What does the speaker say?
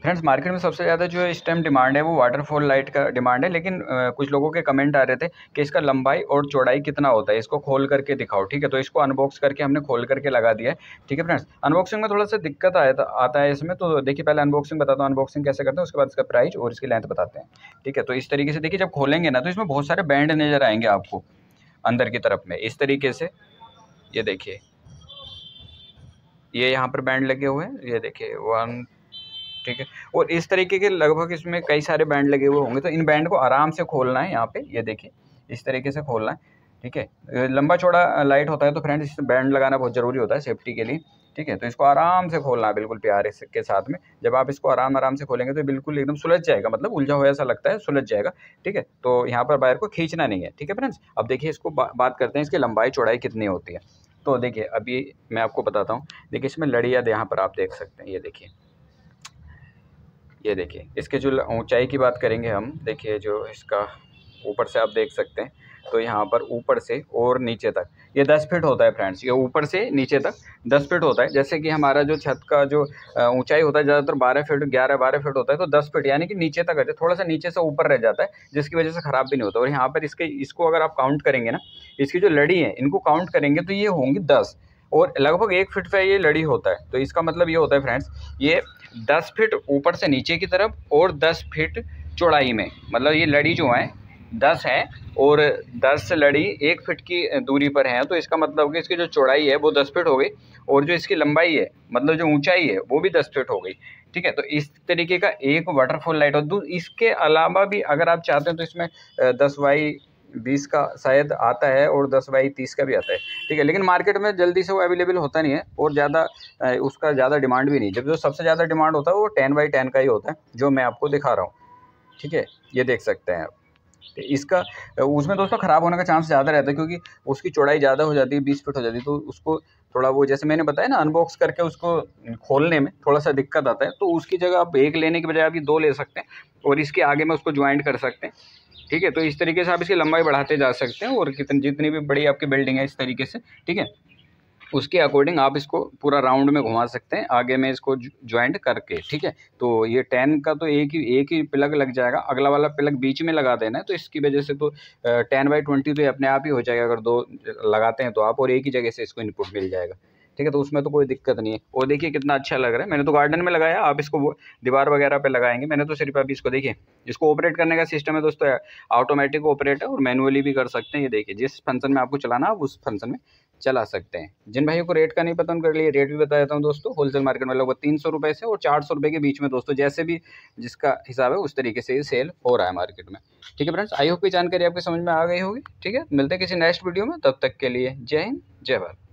Friends market में सबसे ज़्यादा जो इस टाइम डिमांड है वो वाटरफॉल लाइट का डिमांड है, लेकिन कुछ लोगों के कमेंट आ रहे थे कि इसका लंबाई और चौड़ाई कितना होता है, इसको खोल करके दिखाओ। ठीक है, तो इसको अनबॉक्स करके हमने खोल करके लगा दिया है। ठीक है फ्रेंड्स, अनबॉक्सिंग में थोड़ा सा दिक्कत आता है इसमें, तो देखिए पहले अनबॉक्सिंग बताता हूँ अनबॉक्सिंग कैसे करते हैं, उसके बाद इसका प्राइस और इसकी लेंथ बताते हैं। ठीक है, तो इस तरीके से देखिए जब खोलेंगे ना तो इसमें बहुत सारे बैंड नज़र आएंगे आपको अंदर की तरफ में, इस तरीके से। ये देखिए, ये यहाँ पर बैंड लगे हुए हैं, ये देखिए 1। ठीक है, और इस तरीके के लगभग इसमें कई सारे बैंड लगे हुए होंगे, तो इन बैंड को आराम से खोलना है यहाँ पे। ये देखिए इस तरीके से खोलना है। ठीक है, लंबा चौड़ा लाइट होता है तो फ्रेंड्स इसमें बैंड लगाना बहुत ज़रूरी होता है सेफ्टी के लिए। ठीक है, तो इसको आराम से खोलना है बिल्कुल प्यारे से के साथ में। जब आप इसको आराम से खोलेंगे तो बिल्कुल एकदम सुलझ जाएगा, मतलब उलझा हुआ ऐसा लगता है, सुलझ जाएगा। ठीक है, तो यहाँ पर वायर को खींचना नहीं है। ठीक है फ्रेंड्स, अब देखिए इसको बात करते हैं इसकी लंबाई चौड़ाई कितनी होती है। तो देखिए अभी मैं आपको बताता हूँ। देखिए इसमें लड़ियाँ यहाँ पर आप देख सकते हैं, ये देखिए, ये देखिए इसके जो ऊंचाई की बात करेंगे हम, देखिए जो इसका ऊपर से आप देख सकते हैं, तो यहाँ पर ऊपर से और नीचे तक ये 10 फीट होता है फ्रेंड्स। ये ऊपर से नीचे तक 10 फीट होता है। जैसे कि हमारा जो छत का जो ऊंचाई होता है ज़्यादातर 12 फीट 11-12 फीट होता है, तो 10 फीट यानी कि नीचे तक है, थोड़ा सा नीचे से ऊपर रह जाता है, जिसकी वजह से ख़राब भी नहीं होता। और यहाँ पर इसको अगर आप काउंट करेंगे ना, इसकी जो लड़ी है इनको काउंट करेंगे तो ये होंगी 10, और लगभग 1 फीट पे ये लड़ी होता है। तो इसका मतलब ये होता है फ्रेंड्स, ये 10 फीट ऊपर से नीचे की तरफ और 10 फीट चौड़ाई में, मतलब ये लड़ी जो है 10 है और 10 लड़ी 1 फीट की दूरी पर है। तो इसका मतलब कि इसकी जो चौड़ाई है वो 10 फीट हो गई, और जो इसकी लंबाई है मतलब जो ऊंचाई है वो भी 10 फीट हो गई। ठीक है, तो इस तरीके का एक वाटरफॉल लाइट हो। इसके अलावा भी अगर आप चाहते हैं तो इसमें 10x20 का शायद आता है और 10x30 का भी आता है। ठीक है, लेकिन मार्केट में जल्दी से वो अवेलेबल होता नहीं है, और ज़्यादा उसका ज़्यादा डिमांड भी नहीं। जब जो सबसे ज़्यादा डिमांड होता है वो 10x10 का ही होता है, जो मैं आपको दिखा रहा हूँ। ठीक है, ये देख सकते हैं आप। तो इसका उसमें दोस्तों ख़राब होने का चांस ज़्यादा रहता है, क्योंकि उसकी चौड़ाई ज़्यादा हो जाती है, 20 फीट हो जाती है, तो उसको थोड़ा वो जैसे मैंने बताया ना अनबॉक्स करके उसको खोलने में थोड़ा सा दिक्कत आता है। तो उसकी जगह आप एक लेने की बजाय आप ये 2 ले सकते हैं, और इसके आगे में उसको ज्वाइंट कर सकते हैं। ठीक है, तो इस तरीके से आप इसकी लंबाई बढ़ाते जा सकते हैं, और जितनी भी बड़ी आपकी बिल्डिंग है इस तरीके से, ठीक है, उसके अकॉर्डिंग आप इसको पूरा राउंड में घुमा सकते हैं आगे में इसको ज्वाइंट करके। ठीक है, तो ये 10 का तो एक ही प्लग लग जाएगा, अगला वाला प्लग बीच में लगा देना है, तो इसकी वजह से तो 10x20 तो ये अपने आप ही हो जाएगा अगर 2 लगाते हैं तो आप, और एक ही जगह से इसको इनपुट मिल जाएगा। ठीक है, तो उसमें तो कोई दिक्कत नहीं है। और देखिए कितना अच्छा लग रहा है, मैंने तो गार्डन में लगाया, आप इसको दीवार वगैरह पे लगाएंगे। मैंने तो सिर्फ अभी इसको देखिए, इसको ऑपरेट करने का सिस्टम है दोस्तों, ऑटोमेटिक ऑपरेट है और मैनुअली भी कर सकते हैं। ये देखिए जिस फंक्शन में आपको चलाना आप उस फंक्शन में चला सकते हैं। जिन भाइयों को रेट का नहीं पता उनके लिए रेट भी बता देता हूँ दोस्तों। होलसेल मार्केट में लगभग 300 रुपये से और 400 रुपये के बीच में दोस्तों, जैसे भी जिसका हिसाब है उस तरीके से ये सेल हो रहा है मार्केट में। ठीक है फ्रेंड्स, आई होप की जानकारी आपकी समझ में आ गई होगी। ठीक है, मिलते हैं किसी नेक्स्ट वीडियो में, तब तक के लिए जय हिंद जय भारत।